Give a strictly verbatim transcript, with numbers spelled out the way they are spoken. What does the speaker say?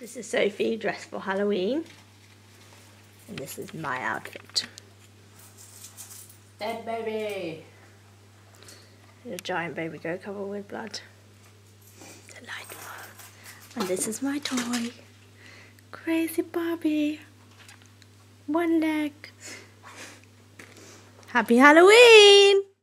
This is Sophie dressed for Halloween, and this is my outfit. Dead baby! A giant baby goat covered with blood. Delightful. And this is my toy. Crazy Barbie. One leg. Happy Halloween!